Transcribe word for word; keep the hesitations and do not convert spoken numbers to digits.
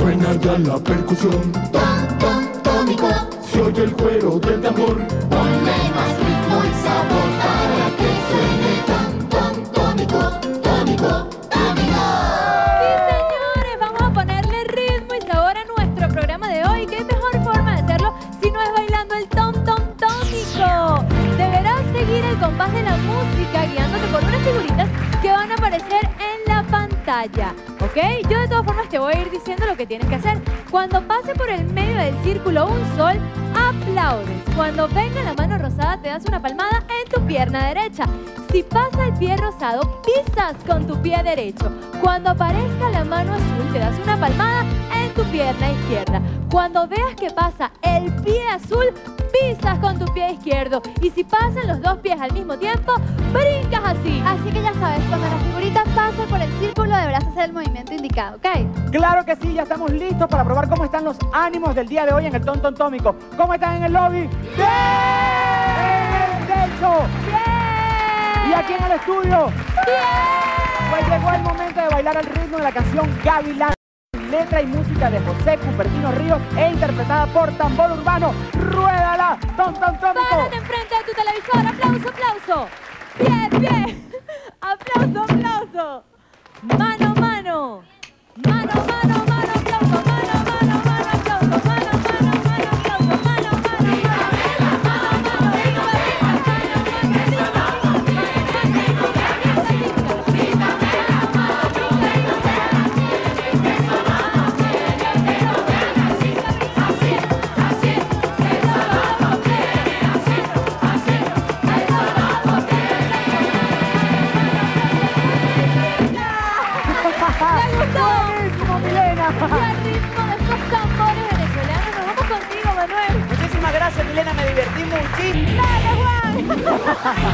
Suena ya la percusión, tom, tom, tómico. Se oye el cuero del tambor. Ponle más ritmo y sabor para que suene tom, tom, tómico, tómico, tómico. Sí, señores, vamos a ponerle ritmo y sabor a nuestro programa de hoy. ¿Qué mejor forma de hacerlo si no es bailando el tom, tom, tómico? Deberás seguir el compás de la música guiándote por unas figuritas que van a aparecer en la pantalla, ¿ok? Yo de todas formas te voy a ir diciendo lo que tienes que hacer. Cuando pase por el medio del círculo un sol, aplaudes. Cuando venga la mano rosada, te das una palmada en tu pierna derecha. Si pasa el pie rosado, pisas con tu pie derecho. Cuando aparezca la mano azul, te das una palmada en tu pierna izquierda. Cuando veas que pasa el pie azul, pisas con tu pie izquierdo. Y si pasan los dos pies al mismo tiempo, brincas así. Así que ya sabes, cuando la figurita pase por el círculo, deberás hacer el movimiento indicado, ¿ok? Claro que sí, ya estamos listos para probar cómo están los ánimos del día de hoy en el Tom Tom Tómico. ¿Cómo están en el lobby? ¡Bien! ¡En el techo! ¡Bien! ¿Y aquí en el estudio? ¡Bien! Pues llegó el momento de bailar al ritmo de la canción Gavilán. Letra y música de José Cupertino Ríos e interpretada por Tambor Urbano. ¡Ruédala! ¡Tom Tom Tómico! Párate enfrente de tu televisor. ¡Aplauso, aplauso! ¡Bien, bien! ¡Aplauso, aplauso! ¡Mano, mano! ¡Mano, mano, mano! ¡Aplauso! ¡Mano, mano, mano! ¡Aplauso! ¡Mano, mano, mano! ¡Aplauso! ¡Mano, mano, ¡Buenísimo, Milena! Y al ritmo de estos tambores venezolanos, nos vamos contigo, Manuel. Muchísimas gracias, Milena, me divertí muchísimo. ¡Dale, Juan!